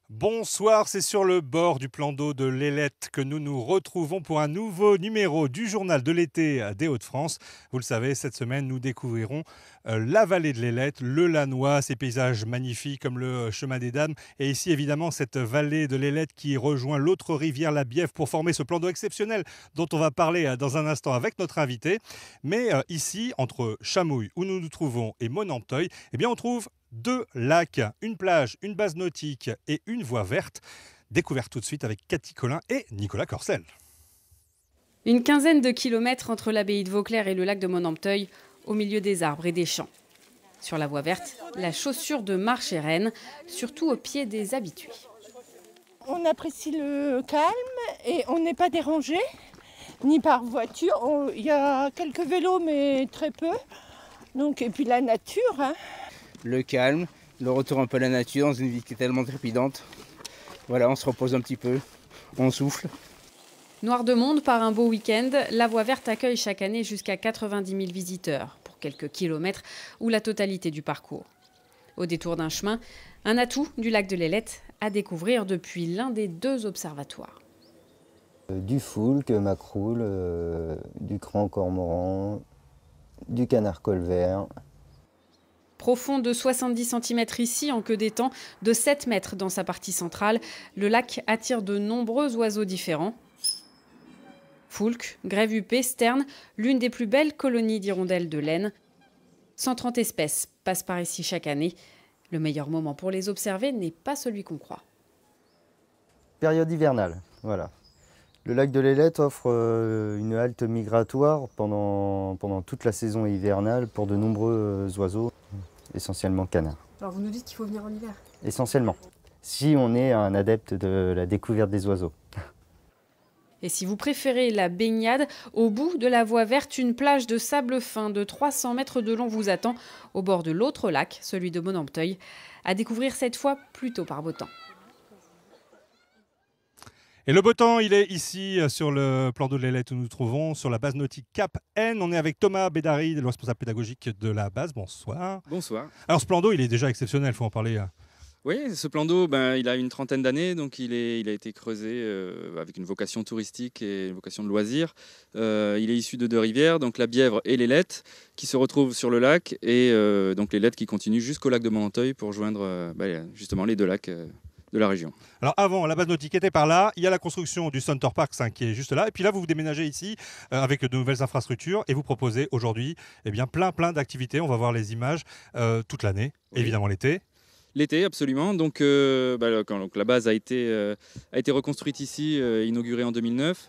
Bonsoir, c'est sur le bord du plan d'eau de l'Ailette que nous nous retrouvons pour un nouveau numéro du journal de l'été des Hauts-de-France. Vous le savez, cette semaine, nous découvrirons la vallée de l'Ailette, le Lannoy, ces paysages magnifiques comme le chemin des Dames. Et ici, évidemment, cette vallée de l'Ailette qui rejoint l'autre rivière, la Bièvre, pour former ce plan d'eau exceptionnel dont on va parler dans un instant avec notre invité. Mais ici, entre Chamouille, où nous nous trouvons, et Monempteuil, eh bien, on trouve deux lacs, une plage, une base nautique et une voie verte. Découverte tout de suite avec Cathy Collin et Nicolas Corcel. Une quinzaine de kilomètres entre l'abbaye de Vauclair et le lac de Monempteuil, au milieu des arbres et des champs. Sur la voie verte, la chaussure de marche est reine, surtout au pied des habitués. On apprécie le calme et on n'est pas dérangé, ni par voiture. Il y a quelques vélos, mais très peu. Donc, et puis la nature, hein. Le calme, le retour un peu à la nature dans une vie qui est tellement trépidante. Voilà, on se repose un petit peu, on souffle. Noir de monde par un beau week-end, la voie verte accueille chaque année jusqu'à 90 000 visiteurs pour quelques kilomètres ou la totalité du parcours. Au détour d'un chemin, un atout du lac de l'Ailette à découvrir depuis l'un des deux observatoires. Du foulque, macroule, du cran cormoran, du canard colvert. Profond de 70 cm ici, en queue d'étang, de 7 mètres dans sa partie centrale, le lac attire de nombreux oiseaux différents. Foulques, grève huppé, sterne, l'une des plus belles colonies d'hirondelles de l'Aisne. 130 espèces passent par ici chaque année. Le meilleur moment pour les observer n'est pas celui qu'on croit. Période hivernale, voilà. Le lac de l'Ailette offre une halte migratoire pendant toute la saison hivernale pour de nombreux oiseaux, essentiellement canards. Alors vous nous dites qu'il faut venir en hiver? Essentiellement, si on est un adepte de la découverte des oiseaux. Et si vous préférez la baignade, au bout de la voie verte, une plage de sable fin de 300 mètres de long vous attend, au bord de l'autre lac, celui de Monempteuil, à découvrir cette fois plutôt par beau temps. Et le beau temps, il est ici sur le plan d'eau de l'Ailette où nous nous trouvons, sur la base nautique Cap N. On est avec Thomas Bédary, le responsable pédagogique de la base. Bonsoir. Bonsoir. Alors ce plan d'eau, il est déjà exceptionnel, il faut en parler. Oui, ce plan d'eau, il a une trentaine d'années, donc il a été creusé avec une vocation touristique et une vocation de loisir. Il est issu de deux rivières, donc la Bièvre et l'Ailette, qui se retrouvent sur le lac, et donc l'Ailette qui continue jusqu'au lac de Monempteuil pour joindre justement les deux lacs de la région. Alors avant, la base nautique était par là, il y a la construction du Center Park 5 qui est juste là, et puis là vous vous déménagez ici avec de nouvelles infrastructures et vous proposez aujourd'hui plein d'activités. On va voir les images toute l'année, oui. Évidemment l'été. L'été, absolument. Donc, quand la base a été reconstruite ici, inaugurée en 2009,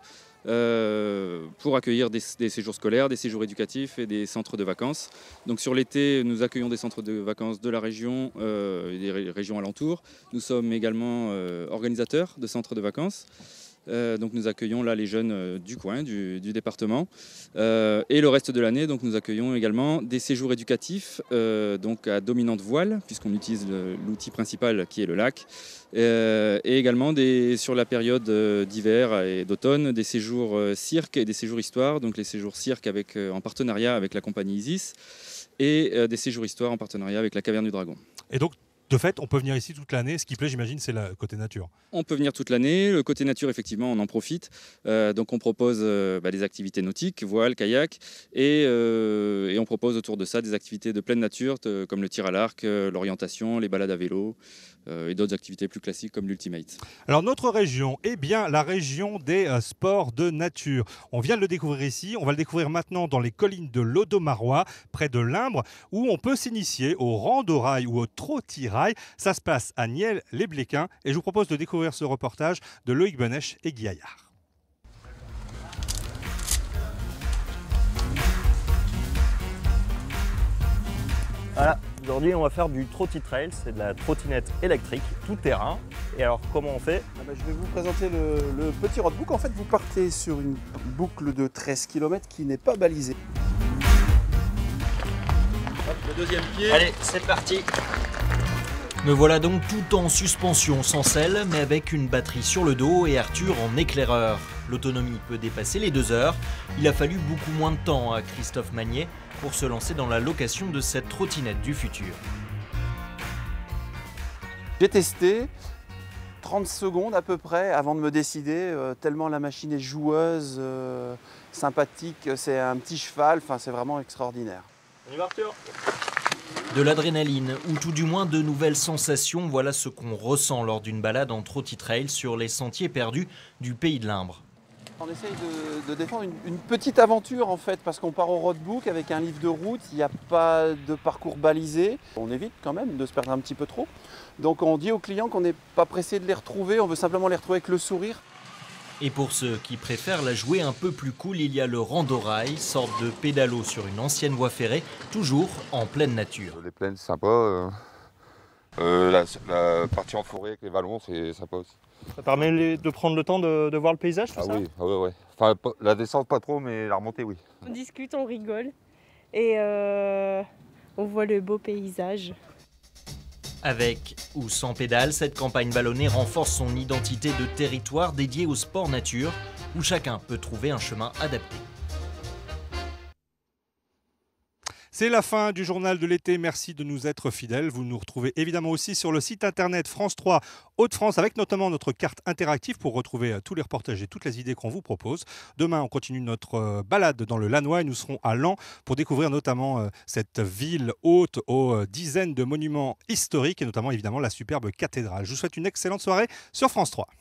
pour accueillir des séjours scolaires, des séjours éducatifs et des centres de vacances. Donc sur l'été, nous accueillons des centres de vacances de la région et des régions alentours. Nous sommes également organisateurs de centres de vacances. Donc nous accueillons là les jeunes du coin, du département. Et le reste de l'année, donc nous accueillons également des séjours éducatifs donc à dominante voile, puisqu'on utilise l'outil principal qui est le lac. Et également sur la période d'hiver et d'automne, des séjours cirque et des séjours histoire. Donc les séjours cirque en partenariat avec la compagnie Isis et des séjours histoire en partenariat avec la Caverne du Dragon. Et donc, de fait, on peut venir ici toute l'année. Ce qui plaît, j'imagine, c'est le côté nature. On peut venir toute l'année. Le côté nature, effectivement, on en profite. Donc, on propose des activités nautiques, voile, kayak. Et on propose autour de ça des activités de pleine nature, comme le tir à l'arc, l'orientation, les balades à vélo et d'autres activités plus classiques comme l'Ultimate. Alors, notre région est bien la région des sports de nature. On vient de le découvrir ici. On va le découvrir maintenant dans les collines de l'Audomarois, près de Limbre, où on peut s'initier au rando-rail ou au trotirail. Ça se passe à Niel-les-Bléquins et je vous propose de découvrir ce reportage de Loïc Benech et Guy Aillard. Voilà, aujourd'hui on va faire du trottitrail, c'est de la trottinette électrique, tout terrain. Et alors comment on fait? Je vais vous présenter le petit roadbook. En fait, vous partez sur une boucle de 13 km qui n'est pas balisée. Hop, le deuxième pied. Allez, c'est parti. Me voilà donc tout en suspension sans selle, mais avec une batterie sur le dos et Arthur en éclaireur. L'autonomie peut dépasser les 2 heures. Il a fallu beaucoup moins de temps à Christophe Magnier pour se lancer dans la location de cette trottinette du futur. J'ai testé, 30 secondes à peu près avant de me décider, tellement la machine est joueuse, sympathique, c'est un petit cheval, enfin c'est vraiment extraordinaire. On y va, Arthur ? De l'adrénaline, ou tout du moins de nouvelles sensations, voilà ce qu'on ressent lors d'une balade en trotty-trail sur les sentiers perdus du Pays de l'Imbre. On essaye de défendre une petite aventure en fait, parce qu'on part au roadbook avec un livre de route, il n'y a pas de parcours balisé. On évite quand même de se perdre un petit peu trop. Donc on dit aux clients qu'on n'est pas pressé de les retrouver, on veut simplement les retrouver avec le sourire. Et pour ceux qui préfèrent la jouer un peu plus cool, il y a le Randorail, sorte de pédalo sur une ancienne voie ferrée, toujours en pleine nature. Les plaines, c'est sympa. La partie en forêt avec les vallons, c'est sympa aussi. Ça permet de prendre le temps de voir le paysage, tout ça ? Oui, ouais. Enfin, la descente pas trop, mais la remontée, oui. On discute, on rigole et on voit le beau paysage. Avec ou sans pédale, cette campagne vallonnée renforce son identité de territoire dédié au sport nature, où chacun peut trouver un chemin adapté. C'est la fin du journal de l'été. Merci de nous être fidèles. Vous nous retrouvez évidemment aussi sur le site internet France 3 Hauts-de-France avec notamment notre carte interactive pour retrouver tous les reportages et toutes les idées qu'on vous propose. Demain, on continue notre balade dans le Lannoy et nous serons à Laon pour découvrir notamment cette ville haute aux dizaines de monuments historiques et notamment évidemment la superbe cathédrale. Je vous souhaite une excellente soirée sur France 3.